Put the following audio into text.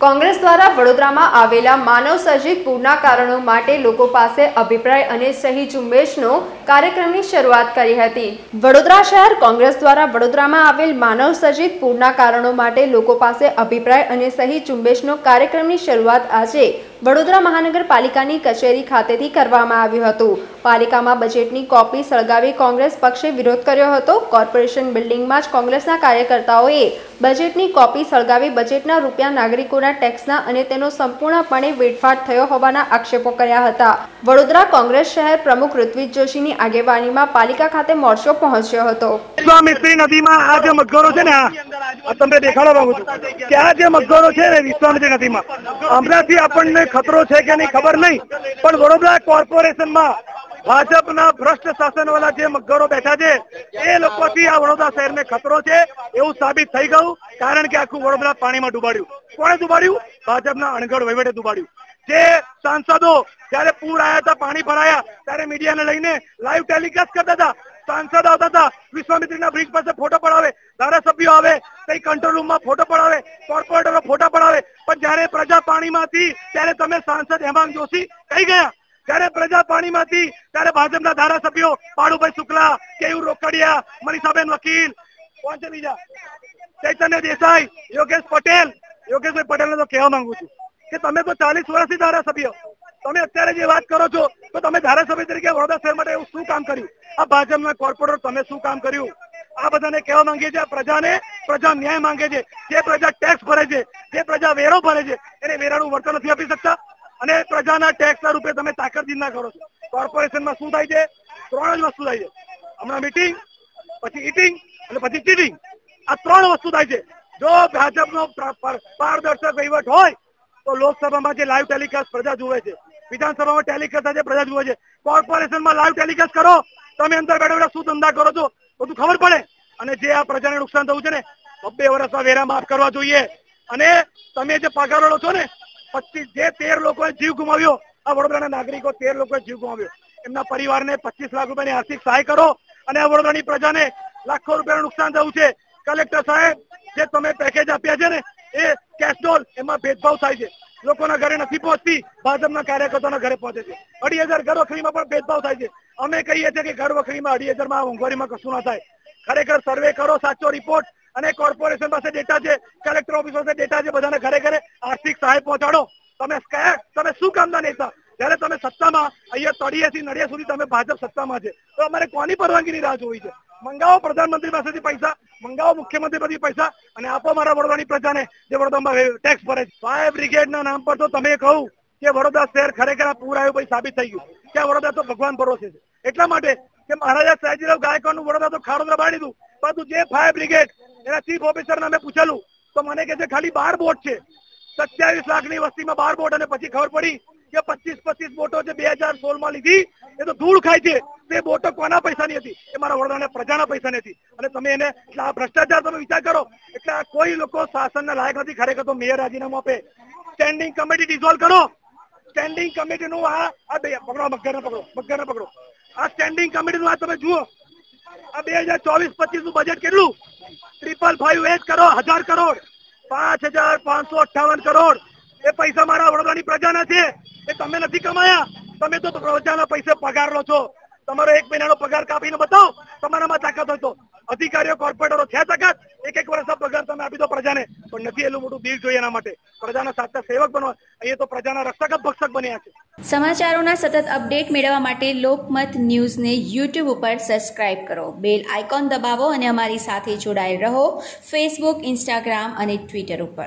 કોંગ્રેસ દ્વારા વડોદરામાં આવેલા માનવ સર્જિત પૂરના કારણો માટે લોકો પાસે અભિપ્રાય અને સહી ઝુંબેશનો કાર્યક્રમની શરૂઆત કરી હતી। વડોદરા શહેર કોંગ્રેસ દ્વારા વડોદરામાં આવેલ માનવ સર્જિત પૂરના કારણો માટે લોકો પાસે અભિપ્રાય અને સહી ઝુંબેશનો કાર્યક્રમની શરૂઆત આજે વડોદરા મહાનગરપાલિકાની કચેરી ખાતેથી કરવામાં આવ્યું હતું। પાલિકામાં બજેટની કોપી સળગાવી કોંગ્રેસ પક્ષે વિરોધ કર્યો હતો। કોર્પોરેશન બિલ્ડિંગમાં જ કોંગ્રેસના કાર્યકર્તાઓએ બજેટની કોપી સળગાવી બજેટના રૂપિયા નાગરિકોના ટેક્સના અને તેનો સંપૂર્ણપણે વેડફાટ થયો હોવાના આક્ષેપો કર્યા હતા। વડોદરા કોંગ્રેસ શહેર પ્રમુખ ઋત્વિજ જોશીની આગેવાનીમાં પાલિકા ખાતે મોરચો પહોંચ્યો હતો। વિશ્વામિત્રી નદીમાં આ જે મગરો છે ને આ તમને દેખાડવા માંગુ છું કે આ જે મગરો છે ને વિશ્વામિત્રી નદીમાં હમણાંથી આપણને ખતરો છે કે નહીં ખબર નહીં, પણ વડોદરા કોર્પોરેશનમાં ભાજપના ભ્રષ્ટ શાસનવાળા જે મગરો બેઠા છે એ લોકોથી આ વડોદરા શહેરને ખતરો છે એવું સાબિત થઈ ગયું। કારણ કે આખું વડોદરા પાણીમાં ડૂબાડ્યું। કોણે ડૂબાડ્યું? ભાજપના અણઘડ વહીવટે ડૂબાડ્યું। જે સાંસદો જયારે પૂર આવ્યા હતા, પાણી ભરાયા ત્યારે મીડિયાને લઈને લાઈવ ટેલિકાસ્ટ કરતા હતા। સાંસદ આવતા હતા, વિશ્વામિત્રીના બ્રિજ પાસે ફોટો પડાવે, ધારાસભ્યો આવે કઈ કંટ્રોલ રૂમમાં ફોટો પડાવે, કોર્પોરેટરો ફોટા પડાવે, પણ જયારે પ્રજા પાણીમાં હતી ત્યારે તમે સાંસદ હેમાંગ જોશી કઈ ગયા? ત્યારે પ્રજા પાણીમાં હતી ત્યારે ભાજપના ધારાસભ્યો બાળુભાઈ શુક્લા, કેયુર રોકડિયા, મનીષાબેન વકીલ, કોણ છે બીજા, ચૈતન્ય દેસાઈ, યોગેશભાઈ પટેલને તો કહેવા માંગુ છું કે તમે તો 40 વર્ષથી ધારાસભ્ય, તમે અત્યારે જે વાત કરો છો તો તમે ધારાસભ્ય તરીકે વડોદરા શહેર માટે એવું શું કામ કર્યું? આ ભાજપના કોર્પોરેટર તમે શું કામ કર્યું? આ બધાને કહેવા માંગીએ છીએ, પ્રજા ન્યાય માંગે છે। જે પ્રજા ટેક્સ ભરે છે, જે પ્રજા વેરો ભરે છે એને વેરાનું વળતર નથી આપી શકતા અને પ્રજાના ટેક્સના રૂપે તમે તાકતજીના કરો છો। કોર્પોરેશનમાં શું થાય છે? 3 જ વસ્તુ થાય છે, હમણાં મીટિંગ, પછી ઈટિંગ અને પછી ચીટિંગ। આ 3 વસ્તુ થાય છે। જો ભાજપનો પારદર્શક વહીવટ હોય તો લોકસભામાં જે લાઈવ ટેલિકાસ્ટ પ્રજા જુએ છે, વિધાનસભામાં ટેલિકાસ્ટ આજે પ્રજા જુએ છે, કોર્પોરેશનમાં લાઈવ ટેલિકાસ્ટ કરો, તમે અંદર બેઠા શું ધંધા કરો છો બધું ખબર પડે। અને જે આ પ્રજાને નુકસાન થયું છે ને 2 વર્ષમાં વેરા માફ કરવા જોઈએ। અને તમે જે પગારો છો ને 13 લોકોએ જીવ ગુમાવ્યો, આ વડોદરાના નાગરિકો 13 લોકોએ જીવ ગુમાવ્યો, એમના પરિવારને 25 લાખ રૂપિયાની આર્થિક સહાય કરો। અને આ વડોદરાની પ્રજાને લાખો રૂપિયાનું નુકસાન થયું છે। કલેક્ટર સાહેબ, જે તમે પેકેજ આપ્યા છે ને એ કેશડોલ, એમાં ભેદભાવ થાય છે, લોકોના ઘરે નથી પહોંચતી, ભાજપના કાર્યકર્તાઓના ઘરે પહોંચે છે। 2,500 ઘર વખરીમાં પણ ભેદભાવ થાય છે। અમે કહીએ છીએ કે ઘર વખરીમાં 2,500 મોંઘવારીમાં કશું ના થાય। ખરેખર સર્વે કરો, સાચો રિપોર્ટ, અને કોર્પોરેશન પાસે ડેટા છે, કલેક્ટર ઓફિસ પાસે ડેટા છે, બધાને ઘરે ઘરે આર્થિક સહાય પહોંચાડો। તમે શું કામના નેતા? જયારે તમે સત્તામાં, અહીંયા તળિયેથી નડિયા સુધી તમે ભાજપ સત્તામાં છે તો અમારે કોની પરવાનગીની રાહ જોવી છે? મંગાવો પ્રધાનમંત્રી પાસેથી પૈસા, મંગાવો મુખ્યમંત્રી પાસેથી પૈસા અને આપો મારા વડોદરાની પ્રજાને જે વડોદરામાં ટેક્સ ભરે છે। ફાયર બ્રિગેડના નામ પર તો તમે કહું કે વડોદરા શહેર ખરેખર આ પૂર આવ્યું સાબિત થઈ ગયું કે આ વડોદરા તો ભગવાન ભરોસે છે। એટલા માટે કે મહારાજા સયાજીરાવ ગાયકવાડનું વડોદરા તો ખાડોદરા બાળી દીધું, પરંતુ જે ફાયર બ્રિગેડ એના ચીફ ઓફિસરને અમે પૂછેલું તો મને કહે છે ખાલી 12 બોટ છે, 27 લાખની વસ્તીમાં 12 બોટ, અને પછી ખબર પડી કે 25 બોટો જે 2016માં લીધી એ તો ધૂળ ખાય છે। તે બોટો કોના પૈસાની હતી? એ મારા વડોદરાના પ્રજાના પૈસાની હતી। અને તમે એને આ ભ્રષ્ટાચાર તમે વિચાર કરો એટલે આ કોઈ લોકો શાસનના લાયક નથી। ખરેખર તો મેયર રાજીનામું આપે, સ્ટેન્ડિંગ કમિટી ડિસોલ્વ કરો। સ્ટેન્ડિંગ કમિટીનું મગરને પકડો, આ સ્ટેન્ડિંગ કમિટીનું આ તમે જુઓ, આ 2024-25નું બજેટ કેટલું? 555 કરોડ, 1000 કરોડ, 5,558 કરોડ એ પૈસા મારા વડોદરાની પ્રજાના છે, એ તમે નથી કમાયા। તમે તો પ્રજાના પૈસે પગાર લો છો। તમારો 1 મહિનાનો પગાર કાપીને બતાવો તમારામાં તાકાત હોય તો। અધિકારીઓ, કોર્પોરેટરો છે તાકાત? 1 વર્ષનો પગાર તમે આપી દો પ્રજાને, પણ નથી એટલું મોટું દિલ જોઈએ એના માટે। પ્રજાના સાચા સેવક બનો, અહીંયા તો પ્રજાના રક્ષક જ ભક્ષક બન્યા છે। સમાચારોના સતત અપડેટ મેળવવા માટે લોકમત ન્યૂઝને YouTube ઉપર સબસ્ક્રાઇબ કરો, બેલ આઇકોન દબાવો અને અમારી સાથે જોડાયેલ રહો ફેસબુક, ઇન્સ્ટાગ્રામ અને ટ્વિટર ઉપર।